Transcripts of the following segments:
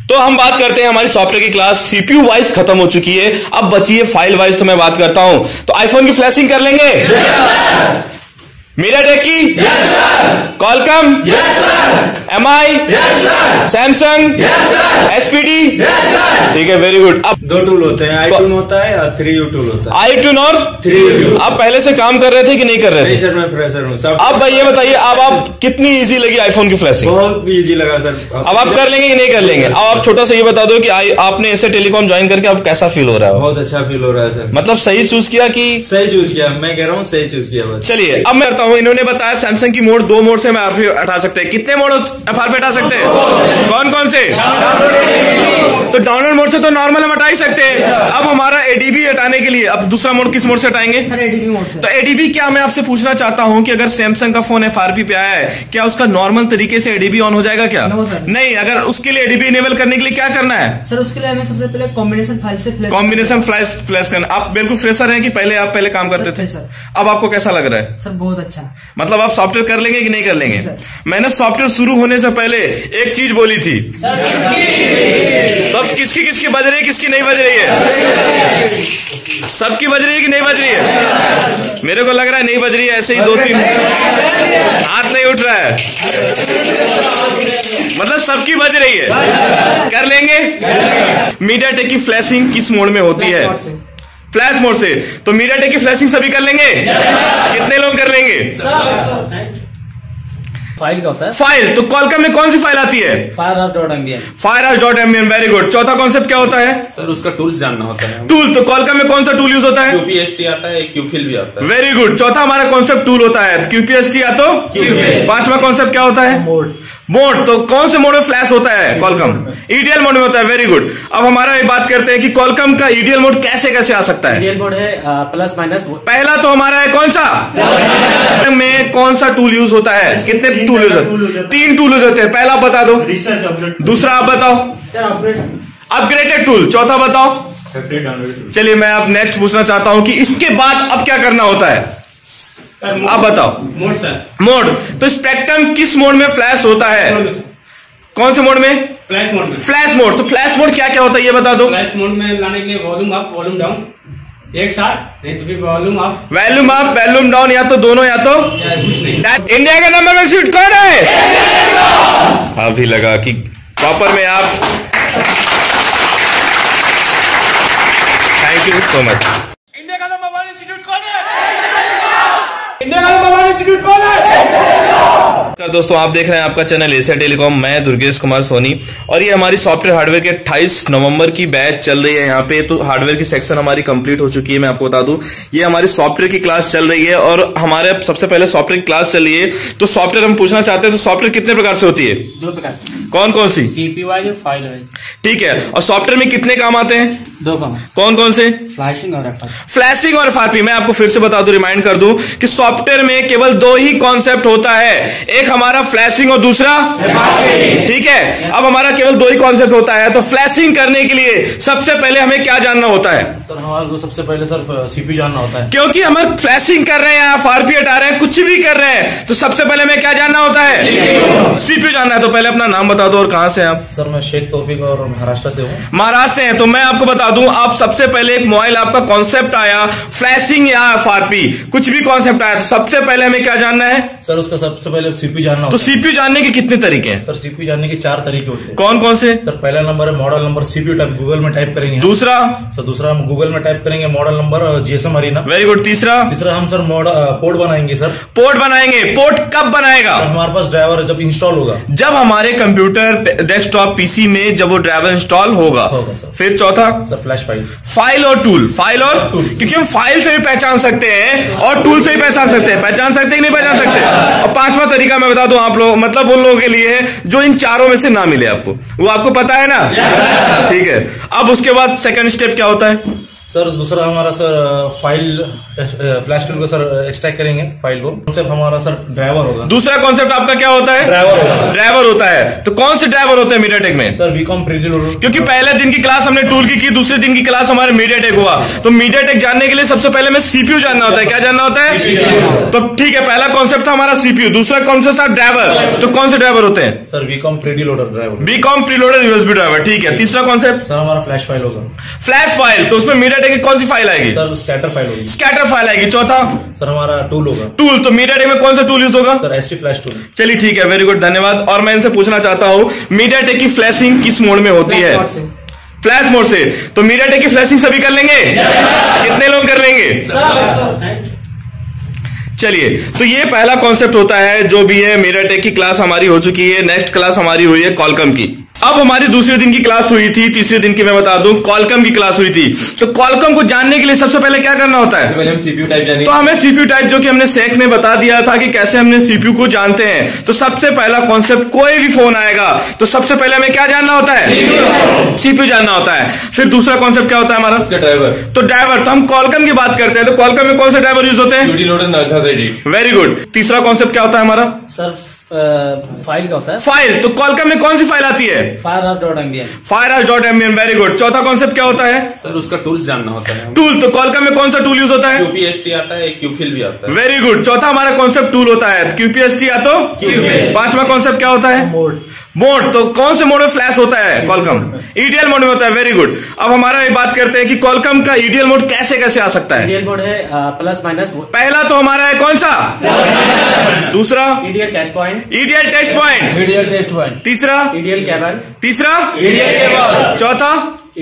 तो हम बात करते हैं हमारी सॉफ्टवेयर की क्लास। सीपीयू वाइज खत्म हो चुकी है, अब बची है फाइल वाइज। तो मैं बात करता हूं, तो आईफोन की फ्लैशिंग कर लेंगे? मीडियाटेक की? कॉलकम? एमआई? सैमसंग? एसपीडी? ठीक है, वेरी गुड। अब दो टूल होते हैं, iTunes होता है और 3U टूल होता है। iTunes और 3U। आप पहले से काम कर रहे थे कि नहीं कर रहे थे? नहीं सर, मैं फ्रेशर हूँ। सब अब भाई ये बताइए, अब आप कितनी इजी लगी आईफोन की फ्लैशिंग? बहुत इजी लगा सर। अब आप कर लेंगे कि नहीं कर लेंगे? अब आप छोटा सा ये बता दो कि आपने ऐसे टेलीकॉम ज्वाइन करके अब कैसा फील हो रहा है? बहुत अच्छा फील हो रहा है सर। मतलब सही चूज किया कि? सही चूज किया, मैं कह रहा हूँ सही चूज किया बस। चलिए अब मैं करता हूँ। इन्होंने बताया सैमसंग की मोड, 2 मोड से मैं एफआरपी हटा सकते हैं। कितने मोड एफआरपी हटा सकते हैं? कौन कौन से? तो डाउनलोड मोड से तो नॉर्मल हम हटा ही सकते हैं। अब हमारा एडीबी हटाने के लिए अब दूसरा मोड किस मोड से हटाएंगे? सर एडीबी मोड से। तो एडीबी क्या, मैं आपसे पूछना चाहता हूं कि अगर सैमसंग का फोन एफआरपी पे आया है, क्या उसका नॉर्मल तरीके से एडीबी ऑन हो जाएगा क्या? No sir. नहीं। अगर उसके लिए एडीबी इनेबल करने के लिए क्या करना है? सर उसके लिए हमें सबसे पहले कॉम्बिनेशन फाइल से कॉम्बिनेशन फ्लैश करना। आप बिल्कुल फ्रेशर हैं कि पहले काम करते थे? सर। अब आपको कैसा लग रहा है? सर बहुत अच्छा। मतलब आप सॉफ्टवेयर कर लेंगे कि नहीं कर लेंगे? मैंने सॉफ्टवेयर शुरू होने से पहले एक चीज बोली थी, तब किसकी किसकी बज रही है, किसकी नहीं बज रही है? सबकी बज रही है कि नहीं बज रही है? मेरे को लग रहा है नहीं बज रही है। ऐसे ही 2-3 हाथ नहीं उठ रहा है, मतलब सबकी बज रही है। कर लेंगे? मीडियाटेक की फ्लैशिंग किस मोड में होती है? फ्लैश मोड से। तो मीडियाटेक की फ्लैशिंग सभी कर लेंगे? कितने लोग कर लेंगे? फाइल का होता है फाइल। तो कॉलकम में कौन सी फाइल आती है? firehouse.mbn। firehouse.mbn, very good. चौथा कॉन्सेप्ट क्या होता है? सर उसका टूल्स जानना होता है। टूल। तो कॉलकम में कौन सा टूल यूज होता है? QPST आता है, QFill भी आता है। Very good. चौथा हमारा कॉन्सेप्ट टूल होता है QPST या तो QFill। पांचवा कॉन्सेप्ट क्या होता है? मोड। तो कौन से मोड में फ्लैश होता है? कॉलकम ईडीएल मोड में होता है। Very good. अब हमारा ये बात करते हैं कि कॉलकम का ईडीएल मोड कैसे कैसे आ सकता है? ईडीएल मोड है प्लस माइनस। पहला तो हमारा है कौन सा? में कौन सा टूल यूज होता है? कितने टूल यूज होते हैं? 3 टूल यूज होते हैं। पहला बता दो, दूसरा आप बताओ। Upgraded tool. चौथा बताओ। चलिए मैं अब नेक्स्ट पूछना चाहता हूं कि इसके बाद अब क्या करना होता है? आप बताओ। Mode sir. मोड। तो स्पेक्ट्रम किस मोड में फ्लैश होता है? कौन से मोड में? फ्लैश मोड में। Flash mode. तो फ्लैश मोड क्या क्या होता है ये बता दो। फ्लैश मोड में लाने के लिए वॉल्यूम अप, वॉल्यूम डाउन एक साथ, नहीं तो फिर volume up, volume up, volume down, या तो दोनों या तो कुछ नहीं। इंडिया का नंबर 1 सीट कौन है? अभी लगा कि प्रॉपर में आप। Thank you so much. India का नंबर 1 इंस्टीट्यूट कौन है? इंडिया का नंबर 1 इंस्टीट्यूट कौन है? दोस्तों आप देख रहे हैं आपका चैनल एशिया टेलीकॉम। मैं दुर्गेश कुमार सोनी, और ये हमारी सॉफ्टवेयर हार्डवेयर के 28 नवंबर की बैच चल रही है यहाँ पे। तो हार्डवेयर की सेक्शन हमारी कंप्लीट हो चुकी है। मैं आपको बता दूं, ये हमारी सॉफ्टवेयर की क्लास चल रही है, और हमारे सबसे पहले सॉफ्टवेयर की क्लास चल रही है। तो सॉफ्टवेयर हम पूछना चाहते हैं, तो सॉफ्टवेयर कितने प्रकार से होती है? 2 प्रकार से। कौन कौन सी? सीपीयू वाइज और फाइल वाइज। ठीक है। और सॉफ्टवेयर में कितने काम आते हैं? 2 काम। कौन कौन से? फ्लैशिंग और एफआरपी। फ्लैशिंग और एफआरपी। मैं आपको फिर से बता दूं, रिमाइंड कर दूं कि सॉफ्टवेयर में केवल 2 ही कॉन्सेप्ट होता है, एक हमारा फ्लैशिंग और दूसरा एफआरपी। ठीक है। अब हमारा केवल 2 ही कॉन्सेप्ट होता है। तो फ्लैशिंग करने के लिए सबसे पहले हमें क्या जानना होता है? सर हमारे को सबसे पहले सर सीपीयू जानना होता है, क्योंकि हम फ्लैशिंग कर रहे हैं, एफआरपी हटा रहे हैं, कुछ भी कर रहे हैं, तो सबसे पहले हमें क्या जानना होता है? सीपीयू जानना है। तो पहले अपना नाम बता दो और कहां से हैं आप? सर मैं शेख तौफीक और महाराष्ट्र से हूँ। महाराष्ट्र से हैं। तो मैं आपको बता दूं, आप सबसे पहले एक मोबाइल आपका कॉन्सेप्ट आया, फ्लैशिंग या एफआरपी, कुछ भी कॉन्सेप्ट आया, तो सबसे पहले हमें क्या जानना है? सर उसका सबसे पहले सीपीयू जानना होता तो सीपीयू जानने के कितने तरीके हैं? सर सीपीयू जानने के 4 तरीके होते हैं। कौन कौन से? सर पहला नंबर है model number CPU type, Google में टाइप करेंगे। दूसरा? सर दूसरा हम गूगल में टाइप करेंगे model number GSM Arena. Very good. तीसरा? तीसरा हम सर पोर्ट बनाएंगे। सर पोर्ट बनाएंगे। पोर्ट कब बनाएगा? हमारे पास ड्राइवर जब इंस्टॉल होगा, जब हमारे कंप्यूटर डेस्कटॉप पीसी में जब वो ड्राइवर इंस्टॉल होगा सर। फिर चौथा? Sir flash file. फाइल और टूल। फाइल और टूल, क्योंकि हम फाइल से भी पहचान सकते हैं और टूल से भी पहचान सकते हैं। पहचान सकते हैं कि नहीं पहचान सकते? और पांचवा तरीका मैं बता दूं आप लोग, मतलब उन लोगों के लिए है जो इन चारों में से ना मिले आपको, वो आपको पता है ना? ठीक है। अब उसके बाद सेकंड स्टेप क्या होता है? सर दूसरा हमारा सर फाइल फ्लैश टूल को सर एक्सट्रैक्ट करेंगे फाइल को। कॉन्सेप्ट हमारा सर ड्राइवर होगा। दूसरा कॉन्सेप्ट आपका क्या होता है? ड्राइवर होगा। ड्राइवर होता है। तो कौन से ड्राइवर होते हैं मीडियाटेक में? Sir VCOM pretty loader. क्योंकि पहले दिन की क्लास हमने टूल की, दूसरे दिन की क्लास हमारे मीडियाटेक हुआ। तो मीडियाटेक जानने के लिए सबसे पहले हमें सीपीयू जानना होता है। क्या जानना होता है? तो ठीक है, पहला कॉन्सेप्ट था हमारा सीपीयू, दूसरा कॉन्सेप्ट था ड्राइवर। तो कौन से ड्राइवर होते हैं? Sir VCOM pretty loader driver. बीकॉम प्रीलोडेड यूएसबी ड्राइवर, ठीक है। तीसरा कॉन्सेप्ट सर हमारा फ्लैश फाइल होगा। फ्लैश फाइल, तो उसमें मीडियाटेक की कौन सी फाइल आएगी? सर स्कैटर फाइल होगी। स्कैटर फाइल आएगी। चौथा सर हमारा टूल होगा। टूल, तो मीडियाटेक में कौन सा टूल यूज होगा? Sir ST flash tool. चलिए ठीक है, वेरी गुड, धन्यवाद। और मैं इनसे पूछना चाहता हूं मीडियाटेक की फ्लैशिंग किस मोड में होती है? फ्लैश मोड से। तो मीडियाटेक की फ्लैशिंग सभी कर लेंगे? कितने लोग कर लेंगे? चलिए, तो ये पहला कॉन्सेप्ट होता है जो भी है। मीडियाटेक की क्लास हमारी हो चुकी है। नेक्स्ट क्लास हमारी हुई है कॉलकम की। अब हमारी दूसरे दिन की क्लास हुई थी, तीसरे दिन की मैं बता दूं कॉलकम की क्लास हुई थी। तो कॉलकम को जानने के लिए सबसे पहले क्या करना होता है? पहले हम सीपीयू टाइप जानेंगे। तो हमें सीपीयू टाइप, जो कि हमने सेक ने बता दिया था कि कैसे हमने सीपीयू को जानते हैं। तो सबसे पहला कॉन्सेप्ट, कोई भी फोन आएगा तो सबसे पहले हमें क्या जानना होता है? सीपीयू जानना होता है। फिर दूसरा कॉन्सेप्ट क्या होता है हमारा? ड्राइवर। तो ड्राइवर, तो हम कॉलकम की बात करते हैं। तो कॉलकम में कौन से ड्राइवर यूज होते हैं? Very good. तीसरा कॉन्सेप्ट क्या होता है हमारा? सर फाइल का होता है। फाइल, तो कॉलकम में कौन सी फाइल आती है? firehouse.mbn। Very good. चौथा कॉन्सेप्ट क्या होता है? सर उसका टूल्स जानना होता है। टूल, तो कॉलकम में कौन सा टूल यूज होता है? QPST आता है, QFill भी आता है। Very good. चौथा हमारा कॉन्सेप्ट टूल होता है, QPST या तो QFill। पांचवा कॉन्सेप्ट क्या होता है? मोड, तो कौन से मोड में फ्लैश होता है? कॉलकम ईडीएल मोड में होता है। Very good. अब हमारा ये बात करते हैं कि कॉलकम का ईडीएल मोड कैसे कैसे आ सकता है? ईडीएल मोड है प्लस माइनस। पहला तो हमारा है कौन सा? दूसरा EDL test point. EDL test point. तीसरा ईडीएल केबल। तीसरा चौथा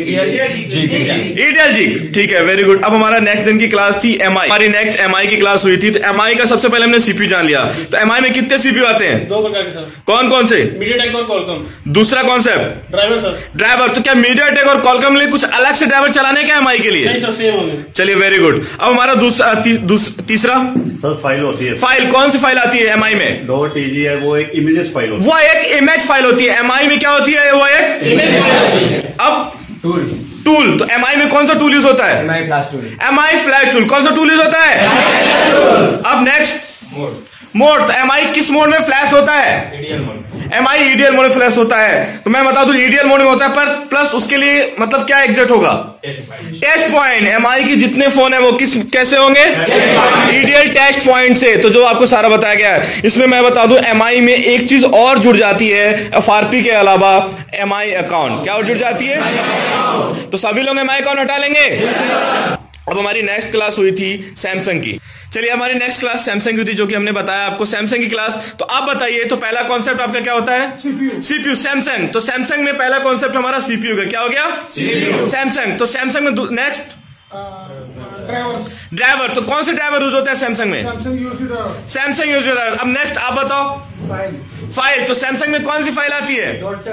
ईडीएल जी, ठीक है, वेरी गुड। अब हमारा नेक्स्ट दिन की क्लास थी एमआई। हमारी नेक्स्ट एमआई की क्लास हुई थी। तो एमआई का सबसे पहले हमने सीपीयू जान लिया। तो एमआई में कितने सीपीयू आते हैं? 2 प्रकार के सर। कौन कौन से? मीडियाटेक और कॉलकम। दूसरा कॉन्सेप्ट ड्राइवर सर। ड्राइवर, तो क्या मीडियाटेक और कॉलकम लिए कुछ अलग से ड्राइवर चलाने का एमआई के लिए? नहीं सर, सेम होंगे। चलिए, वेरी गुड। अब हमारा तीसरा सर फाइल होती है। फाइल, कौन सी फाइल आती है एमआई में? .tg है, वो एक इमेजेस फाइल होती है। वो एक इमेज फाइल होती है। एमआई में क्या होती है? वो एक इमेज। अब टूल, तो एमआई में कौन सा टूल यूज होता है? MI flash tool. कौन सा टूल यूज होता है? अब नेक्स्ट मोड, तो एमआई किस मोड में फ्लैश होता है? एमआई ईडीएल मोड में फ्लैश होता है। तो मैं बता दूं ईडीएल मोड में होता है, पर प्लस उसके लिए मतलब क्या एग्जैक्ट होगा? Test point. एमआई की जितने फोन है वो कैसे होंगे? ईडीएल टेस्ट पॉइंट से। तो जो आपको सारा बताया गया है, इसमें मैं बता दूं एमआई में एक चीज और जुड़ जाती है एफआरपी के अलावा, एमआई अकाउंट। क्या और जुड़ जाती है? तो सभी लोग एमआई अकाउंट हटा लेंगे। अब हमारी नेक्स्ट क्लास हुई थी सैमसंग की। चलिए, हमारी नेक्स्ट क्लास सैमसंग की थी, जो कि हमने बताया आपको सैमसंग की क्लास। तो आप बताइए, तो पहला कॉन्सेप्ट आपका क्या होता है? सीपीयू। सैमसंग, तो सैमसंग में पहला कॉन्सेप्ट हमारा सीपीयू का क्या हो गया? सैमसंग। तो सैमसंग में नेक्स्ट ड्राइवर, तो कौन से ड्राइवर यूज होते हैं सैमसंग में? Samsung use driver. अब नेक्स्ट आप बताओ। फाइल, तो सैमसंग में कौन सी फाइल आती है?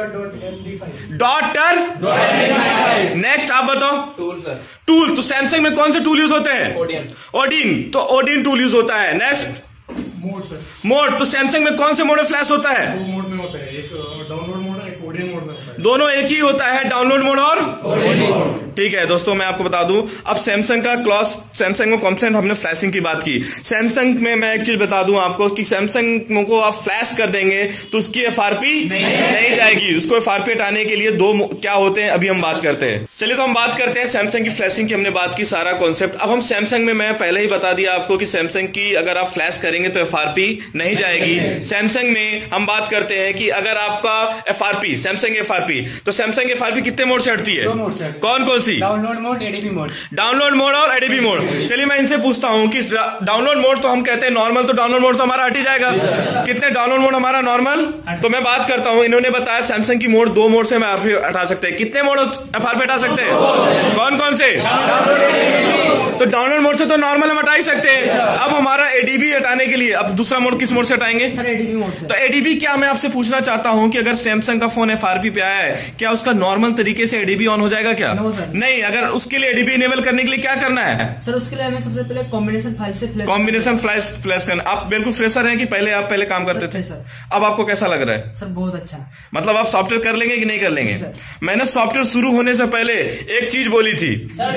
डॉटर। नेक्स्ट आप बताओ। टूल, तो सैमसंग में कौन से टूल यूज होते हैं? ओडिन, तो ओडिन टूल यूज होता है। नेक्स्ट मोड, तो सैमसंग में कौन से मोड में फ्लैश होता है? 2 मोड में होता है, एक डाउनलोड मोड है, एक ओडियन मोड में होता है। दोनों एक ही होता है, डाउनलोड मोड और ठीक है दोस्तों, मैं आपको बता दूं, अब सैमसंग का क्लास, सैमसंग में कॉन्सेप्ट हमने फ्लैशिंग की बात की। सैमसंग में मैं एक चीज बता दूं आपको कि सैमसंग को आप फ्लैश कर देंगे तो उसकी एफआरपी नहीं जाएगी। उसको एफआरपी हटाने के लिए दो क्या होते हैं, अभी हम बात करते हैं। चलिए, तो हम बात करते हैं सैमसंग की फ्लैशिंग की। हमने बात की सारा कॉन्सेप्ट। अब हम सैमसंग में, मैं पहले ही बता दिया आपको कि सैमसंग की अगर आप फ्लैश करेंगे तो एफआरपी नहीं जाएगी। सैमसंग में हम बात करते हैं कि अगर आपका एफआरपी, सैमसंग एफआरपी, तो सैमसंग एफआरपी कितने मोड से हटती है? कौन कौन सी? Download mode, ADB mode. Download mode और एडीबी मोड। चलिए, मैं इनसे पूछता हूं कि डाउनलोड मोड तो हम कहते हैं नॉर्मल, तो डाउनलोड मोड तो हमारा हट ही जाएगा। कितने डाउनलोड मोड हमारा नॉर्मल? तो मैं बात करता हूं, इन्होंने बताया सैमसंग की मोड 2 मोड से हम हटा सकते हैं। कितने मोड एफआरपी हटा सकते हैं? कौन कौन से? तो डाउनलोड मोड से तो नॉर्मल हम हटा ही सकते हैं। अब हमारा एडीबी हटाने के लिए अब दूसरा मोड किस मोड से हटाएंगे? सर एडीबी मोड से। तो एडीबी क्या, मैं आपसे पूछना चाहता हूं कि अगर सैमसंग का फोन एफआरपी पे आया है, क्या उसका नॉर्मल तरीके से एडीबी ऑन हो जाएगा? क्या नहीं, अगर उसके लिए एडीबी इनेबल करने के लिए क्या करना है सर? उसके लिए हमें सबसे पहले कॉम्बिनेशन फाइल से कॉम्बिनेशन फ्लैश करना। आप बिल्कुल फ्रेशर हैं कि पहले काम करते थे? अब आपको कैसा लग रहा है? सर बहुत अच्छा। मतलब आप सॉफ्टवेयर कर लेंगे कि नहीं कर लेंगे? मैंने सॉफ्टवेयर शुरू होने से पहले एक चीज बोली थी,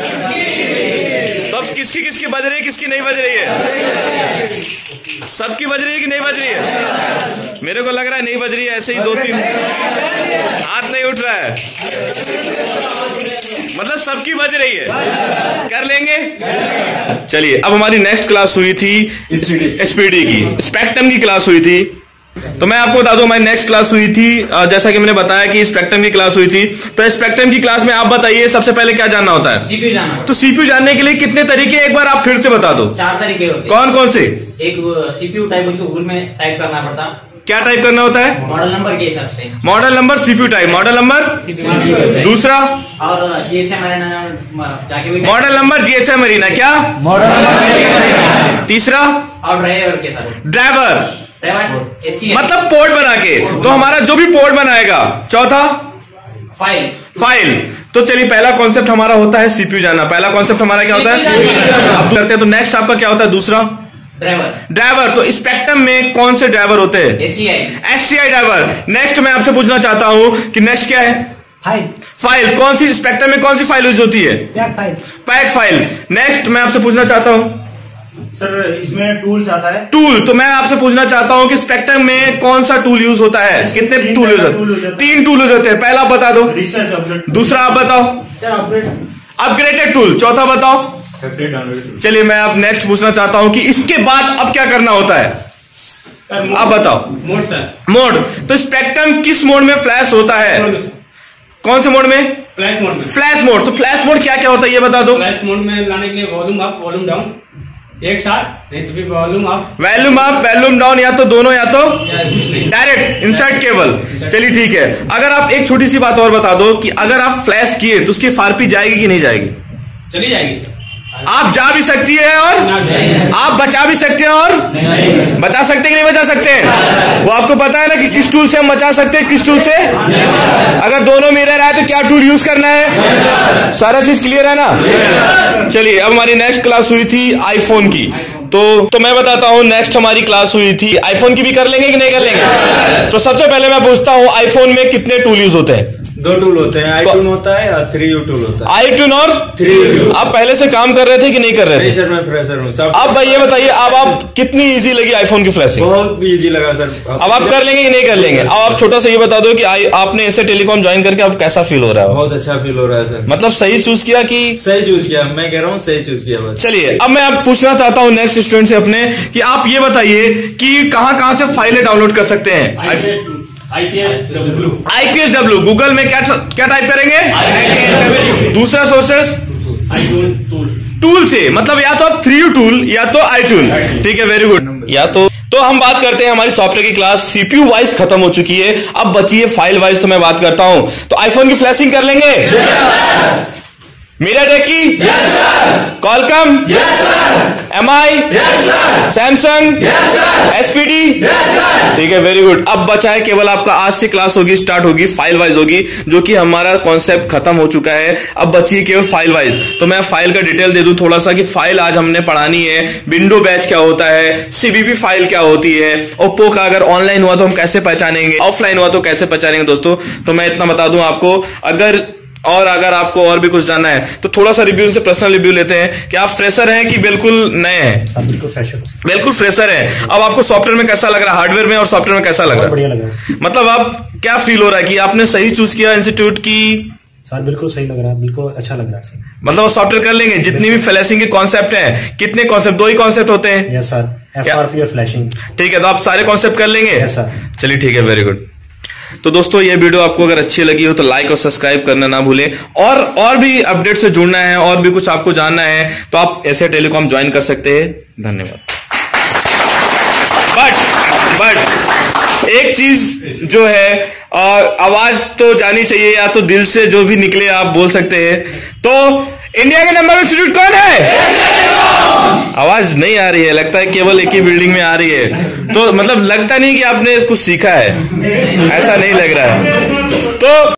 तब किसकी बज रही है, किसकी नहीं बज रही है? सबकी बज रही है कि नहीं बज रही है? मेरे को लग रहा है नहीं बज रही है, ऐसे ही 2-3 हाथ नहीं उठ रहा है, मतलब सबकी बज रही है। कर लेंगे? चलिए, अब हमारी नेक्स्ट क्लास हुई थी एसपीडी की, स्पेक्ट्रम की क्लास हुई थी। तो मैं आपको बता दूं हमारी नेक्स्ट क्लास हुई थी, जैसा कि मैंने बताया कि स्पेक्ट्रम की क्लास हुई थी। तो स्पेक्ट्रम की क्लास में आप बताइए सबसे पहले क्या जानना होता है? सीपीयू जानना। तो सीपीयू जानने के लिए कितने तरीके, एक बार आप फिर से बता दो। 4 तरीके होते हैं। कौन कौन से? एक सीपीयू टाइप उनको गूगल में टाइप करना पड़ता। क्या टाइप करना होता है? मॉडल नंबर के हिसाब से। Model number CPU type, model number. दूसरा? और जीएसएम जाके भी मॉडल नंबर जीएसएम अरीना। क्या? तीसरा? और ड्राइवर के साथ ड्राइवर, एसी मतलब पोर्ट बना के, तो हमारा जो भी पोर्ट बनाएगा। चौथा? फाइल। तो चलिए, पहला कॉन्सेप्ट हमारा होता है सीपीयू जानना। पहला कॉन्सेप्ट हमारा क्या होता है? अब करते हैं। तो नेक्स्ट आपका क्या होता है? दूसरा ड्राइवर। तो स्पेक्ट्रम में कौन से ड्राइवर होते हैं? SCI driver. नेक्स्ट मैं आपसे पूछना चाहता हूं कि नेक्स्ट क्या है? फाइल। कौन सी स्पेक्ट्रम में कौन सी फाइल यूज होती है? Pack file. नेक्स्ट मैं आपसे पूछना चाहता हूं सर, इसमें टूल्स आता है। टूल। तो मैं आपसे पूछना चाहता हूं कि स्पेक्ट्रम में कौन सा टूल यूज होता है? कितने टूल यूज होते हैं? 3 टूल यूज होते हैं। पहला आप बता दो। दूसरा आप बताओ। Upgraded tool. चौथा बताओ। चलिए, मैं अब नेक्स्ट पूछना चाहता हूं कि इसके बाद अब क्या करना होता है? आप बताओ। मोड। तो स्पेक्ट्रम किस मोड में फ्लैश होता है? कौन से मोड में? फ्लैश मोड में। Flash mode. तो फ्लैश मोड क्या क्या होता है ये बता दो। फ्लैश मोड में लाने के लिए वॉल्यूम अप वॉल्यूम डाउन एक साथ, नहीं तो फिर वॉल्यूम अप वॉल्यूम डाउन, या तो दोनों या तो डायरेक्ट इंसर्ट केबल। चलिए ठीक है। अगर आप एक छोटी सी बात और बता दो कि अगर आप फ्लैश किए तो उसकी एफआरपी जाएगी कि नहीं जाएगी? चली जाएगी सर। आप जा भी सकती है और आप बचा भी सकते हैं और बचा सकते हैं कि नहीं बचा सकते हैं? वो आपको पता है ना कि किस टूल से हम बचा सकते हैं, किस टूल से? अगर दोनों मिरर है तो क्या टूल यूज करना है? सारा चीज क्लियर है ना? चलिए, अब हमारी नेक्स्ट क्लास हुई थी आईफोन की। तो मैं बताता हूं, नेक्स्ट हमारी क्लास हुई थी आईफोन की। भी कर लेंगे कि नहीं कर लेंगे? तो सबसे पहले मैं पूछता हूं, आईफोन में कितने टूल यूज होते हैं? 2 टूल होते हैं, iTunes होता है और 3U टूल होता है। iTunes और 3U। आप पहले से काम कर रहे थे कि नहीं कर रहे थे? सर, मैं फ्रेशर हूँ। अब भाई ये बताइए, अब आप कितनी इजी लगी आईफोन की फ्लैशिंग? बहुत इजी लगा सर। अब आप कर लेंगे कि नहीं कर लेंगे? अब आप छोटा सा ये बता दो कि आपने ऐसे टेलीकॉम ज्वाइन करके अब कैसा फील हो रहा है? बहुत अच्छा फील हो रहा है सर। मतलब सही चूज किया कि? सही चूज किया, मैं कह रहा हूँ सही चूज किया बस। चलिए, अब मैं आप पूछना चाहता हूँ नेक्स्ट स्टूडेंट से अपने कि आप ये बताइए कि कहां से फाइलें डाउनलोड कर सकते हैं? IPSW। गूगल में क्या टाइप करेंगे? दूसरा सोर्सेस टूल से, मतलब या तो आप 3U टूल या तो iTunes। ठीक है, वेरी गुड। या तो हम बात करते हैं, हमारी सॉफ्टवेयर की क्लास सीपीयू वाइज खत्म हो चुकी है, अब बची है फाइल वाइज। तो मैं बात करता हूं, तो आईफोन की फ्लैशिंग कर लेंगे? मीडियाटेक की? कॉलकम? MI? सैमसंग? SPD? ठीक है, वेरी गुड। अब बचा है केवल आपका, आज से क्लास होगी, स्टार्ट होगी, फाइल वाइज होगी, जो कि हमारा कॉन्सेप्ट खत्म हो चुका है। अब बची है केवल फाइल वाइज। तो मैं फाइल का डिटेल दे दूं थोड़ा सा कि फाइल आज हमने पढ़ानी है। विंडो बैच क्या होता है, CBP फाइल क्या होती है, ओप्पो का अगर ऑनलाइन हुआ तो हम कैसे पहचानेंगे, ऑफलाइन हुआ तो कैसे पहचानेंगे दोस्तों। तो मैं इतना बता दूं आपको, अगर आपको और भी कुछ जानना है तो थोड़ा सा रिव्यू से पर्सनल रिव्यू लेते हैं कि आप फ्रेशर हैं कि बिल्कुल नए हैं? बिल्कुल फ्रेशर हैं। अब आपको सॉफ्टवेयर में कैसा लग रहा है, हार्डवेयर में और सॉफ्टवेयर में कैसा लग रहा है? बढ़िया लग रहा है। मतलब आप क्या फील हो रहा है कि आपने सही चूज किया इंस्टीट्यूट की? सर बिल्कुल सही लग रहा है, बिल्कुल अच्छा लग रहा है। मतलब वो सॉफ्टवेयर कर लेंगे जितनी भी फ्लैशिंग के कॉन्सेप्ट हैं? कितने कॉन्सेप्ट? 2 ही कॉन्सेप्ट होते हैं? यस सर, FRP और फ्लैशिंग। ठीक है, तो आप सारे कॉन्सेप्ट कर लेंगे? Yes sir. चलिए ठीक है, वेरी गुड। तो दोस्तों, ये वीडियो आपको अगर अच्छी लगी हो तो लाइक और सब्सक्राइब करना ना भूलें, और भी अपडेट से जुड़ना है और भी कुछ आपको जानना है तो आप एशिया टेलीकॉम ज्वाइन कर सकते हैं। धन्यवाद। बट एक चीज जो है, आवाज तो जानी चाहिए, या तो दिल से जो भी निकले आप बोल सकते हैं। तो इंडिया के नंबर 1 इंस्टीट्यूट कौन है? आवाज नहीं आ रही है, लगता है केवल एक ही बिल्डिंग में आ रही है। तो मतलब लगता नहीं कि आपने कुछ सीखा है, ऐसा नहीं लग रहा है। तो